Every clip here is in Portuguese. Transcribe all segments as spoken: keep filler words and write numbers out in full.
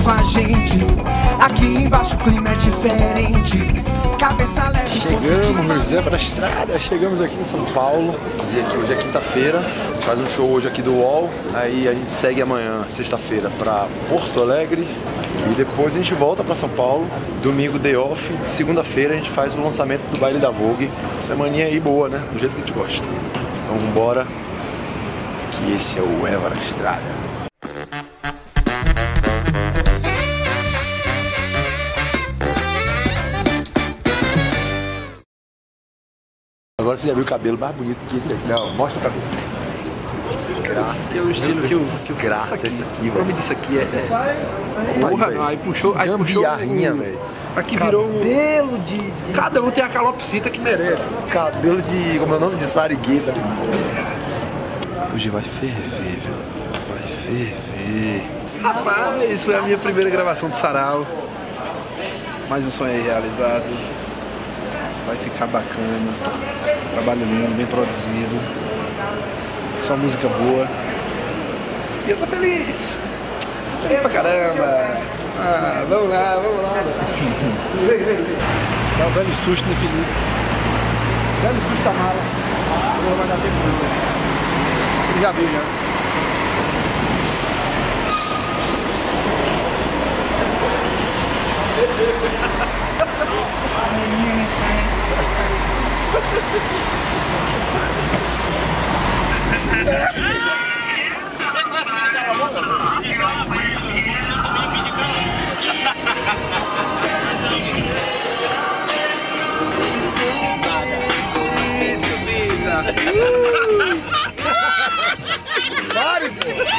com a gente. Aqui embaixo o clima é diferente. Cabeça leve, chegamos, Zé para a estrada, chegamos aqui em São Paulo. Hoje é quinta-feira, a gente faz um show hoje aqui do UOL. Aí a gente segue amanhã, sexta-feira, para Porto Alegre. E depois a gente volta para São Paulo. Domingo day off, segunda-feira a gente faz o lançamento do baile da Vogue. Semaninha aí boa, né? Do jeito que a gente gosta. Então vambora, que esse é o Eva na Estrada. Agora você já viu o cabelo mais bonito que esse aqui. Não, mostra o cabelo. Graças. Que é o estilo que eu, que eu Graças aqui. Isso aqui, o nome disso aqui é... é... Porra, aí, aí puxou... Aí puxou gambiarrinha, velho. Aqui virou... Cabelo de, de... Cada um tem a calopsita que merece. Cabelo de... Como é o nome? De sarigueta. Hoje vai ferver, velho. Vai ferver. Rapaz, isso foi a minha primeira gravação do Sarau. Mais um sonho aí realizado. Vai ficar bacana. Trabalho lindo, bem produzido. Só música boa. E eu tô feliz. Feliz pra caramba. Ah, vamos lá, vamos lá. Vem, vem, vem. Dá um velho susto no Felipe. Velho susto da mala. Não vai dar tempo não. Ele já viu, já. Você gosta de ligar a boca? Isso, vida! Pare, pô!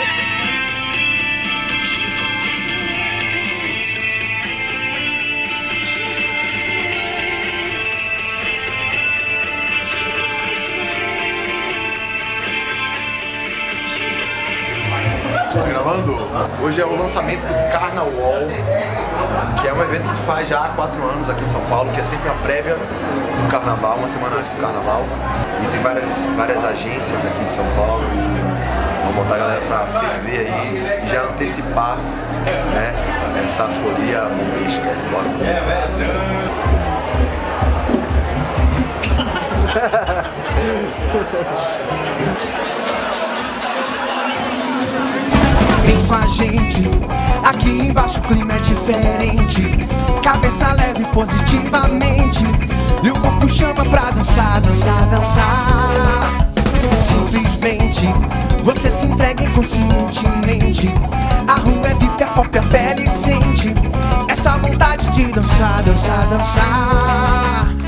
Tá gravando? Hoje é o lançamento do Carnaval, que é um evento que a gente faz já há quatro anos aqui em São Paulo, que é sempre a prévia do Carnaval, uma semana antes do Carnaval. E tem várias, várias agências aqui de São Paulo. Vamos botar a galera pra ferver aí e já antecipar, né, essa folia bombística. Bora. Vem com a gente, aqui embaixo o clima é diferente. Cabeça leve positivamente e o corpo chama pra dançar, dançar, dançar. Simplesmente, você se entrega inconscientemente. A rua é V I P, a pop, a pele sente essa vontade de dançar, dançar, dançar.